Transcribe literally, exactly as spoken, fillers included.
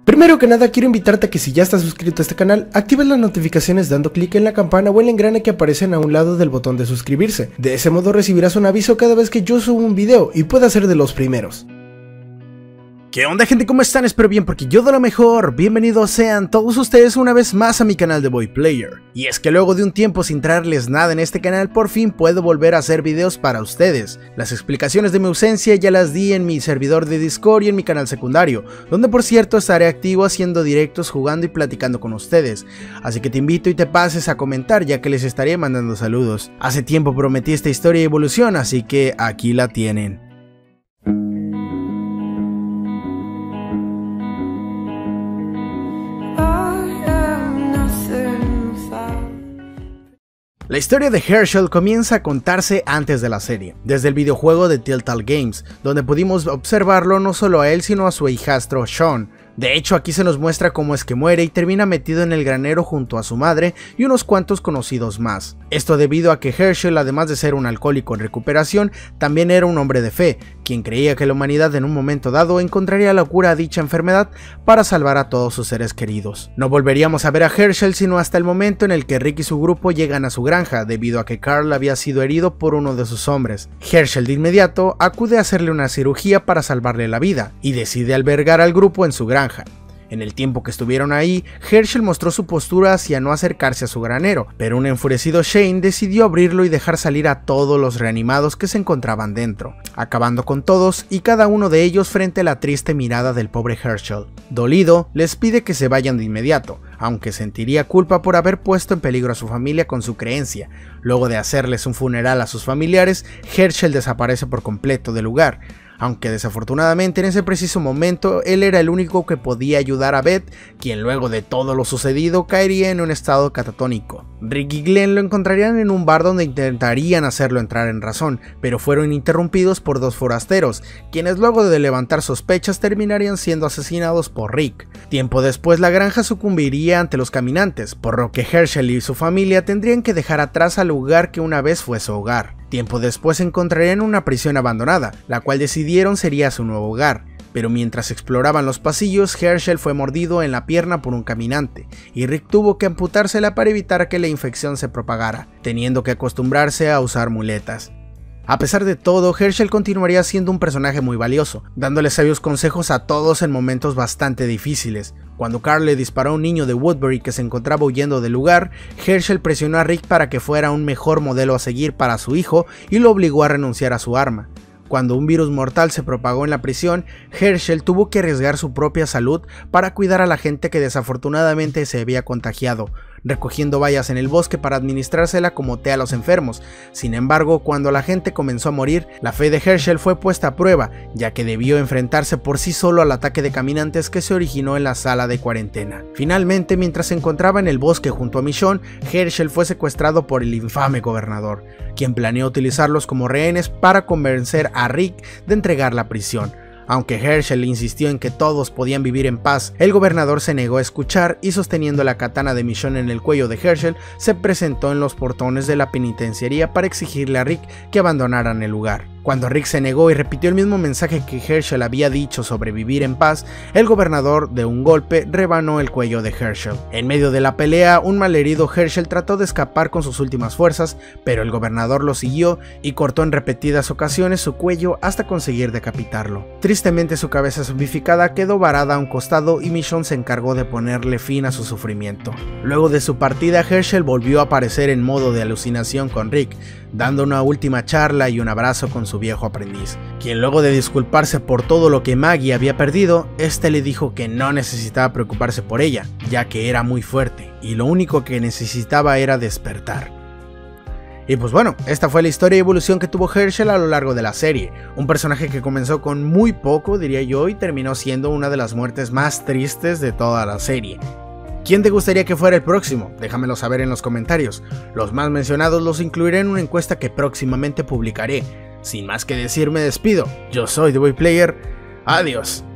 Primero que nada quiero invitarte a que si ya estás suscrito a este canal, actives las notificaciones dando clic en la campana o el engrane que aparecen a un lado del botón de suscribirse. De ese modo recibirás un aviso cada vez que yo subo un video y puedas ser de los primeros. ¿Qué onda, gente? ¿Cómo están? Espero bien, porque yo de lo mejor. Bienvenidos sean todos ustedes una vez más a mi canal de VoidPlayer. Y es que luego de un tiempo sin traerles nada en este canal, por fin puedo volver a hacer videos para ustedes. Las explicaciones de mi ausencia ya las di en mi servidor de Discord y en mi canal secundario, donde por cierto estaré activo haciendo directos, jugando y platicando con ustedes. Así que te invito y te pases a comentar, ya que les estaré mandando saludos. Hace tiempo prometí esta historia de evolución, así que aquí la tienen. La historia de Herschel comienza a contarse antes de la serie, desde el videojuego de Telltale Games, donde pudimos observarlo no solo a él sino a su hijastro Sean. De hecho, aquí se nos muestra cómo es que muere y termina metido en el granero junto a su madre y unos cuantos conocidos más. Esto debido a que Herschel, además de ser un alcohólico en recuperación, también era un hombre de fe, quien creía que la humanidad en un momento dado encontraría la cura a dicha enfermedad para salvar a todos sus seres queridos. No volveríamos a ver a Herschel sino hasta el momento en el que Rick y su grupo llegan a su granja, debido a que Carl había sido herido por uno de sus hombres. Herschel de inmediato acude a hacerle una cirugía para salvarle la vida, y decide albergar al grupo en su granja. En el tiempo que estuvieron ahí, Herschel mostró su postura hacia no acercarse a su granero, pero un enfurecido Shane decidió abrirlo y dejar salir a todos los reanimados que se encontraban dentro, acabando con todos y cada uno de ellos frente a la triste mirada del pobre Herschel. Dolido, les pide que se vayan de inmediato, aunque sentiría culpa por haber puesto en peligro a su familia con su creencia. Luego de hacerles un funeral a sus familiares, Herschel desaparece por completo del lugar. Aunque desafortunadamente en ese preciso momento él era el único que podía ayudar a Beth, quien luego de todo lo sucedido caería en un estado catatónico. Rick y Glenn lo encontrarían en un bar donde intentarían hacerlo entrar en razón, pero fueron interrumpidos por dos forasteros, quienes luego de levantar sospechas terminarían siendo asesinados por Rick. Tiempo después la granja sucumbiría ante los caminantes, por lo que Herschel y su familia tendrían que dejar atrás al lugar que una vez fue su hogar. Tiempo después se encontrarían en una prisión abandonada, la cual decidieron sería su nuevo hogar, pero mientras exploraban los pasillos, Herschel fue mordido en la pierna por un caminante, y Rick tuvo que amputársela para evitar que la infección se propagara, teniendo que acostumbrarse a usar muletas. A pesar de todo, Herschel continuaría siendo un personaje muy valioso, dándole sabios consejos a todos en momentos bastante difíciles. Cuando Carl le disparó a un niño de Woodbury que se encontraba huyendo del lugar, Herschel presionó a Rick para que fuera un mejor modelo a seguir para su hijo y lo obligó a renunciar a su arma. Cuando un virus mortal se propagó en la prisión, Herschel tuvo que arriesgar su propia salud para cuidar a la gente que desafortunadamente se había contagiado, recogiendo bayas en el bosque para administrársela como té a los enfermos. Sin embargo, cuando la gente comenzó a morir, la fe de Herschel fue puesta a prueba, ya que debió enfrentarse por sí solo al ataque de caminantes que se originó en la sala de cuarentena. Finalmente, mientras se encontraba en el bosque junto a Michonne, Herschel fue secuestrado por el infame gobernador, quien planeó utilizarlos como rehenes para convencer a Rick de entregar la prisión. Aunque Herschel insistió en que todos podían vivir en paz, el gobernador se negó a escuchar y, sosteniendo la katana de Michonne en el cuello de Herschel, se presentó en los portones de la penitenciaría para exigirle a Rick que abandonaran el lugar. Cuando Rick se negó y repitió el mismo mensaje que Herschel había dicho sobre vivir en paz, el gobernador de un golpe rebanó el cuello de Herschel. En medio de la pelea, un malherido Herschel trató de escapar con sus últimas fuerzas, pero el gobernador lo siguió y cortó en repetidas ocasiones su cuello hasta conseguir decapitarlo. Tristemente, su cabeza zombificada quedó varada a un costado y Michonne se encargó de ponerle fin a su sufrimiento. Luego de su partida, Herschel volvió a aparecer en modo de alucinación con Rick, dando una última charla y un abrazo con su viejo aprendiz, quien luego de disculparse por todo lo que Maggie había perdido, este le dijo que no necesitaba preocuparse por ella, ya que era muy fuerte y lo único que necesitaba era despertar. Y pues bueno, esta fue la historia y evolución que tuvo Herschel a lo largo de la serie, un personaje que comenzó con muy poco, diría yo, y terminó siendo una de las muertes más tristes de toda la serie. ¿Quién te gustaría que fuera el próximo? Déjamelo saber en los comentarios. Los más mencionados los incluiré en una encuesta que próximamente publicaré. Sin más que decir, me despido. Yo soy The VoidPlayer. Adiós.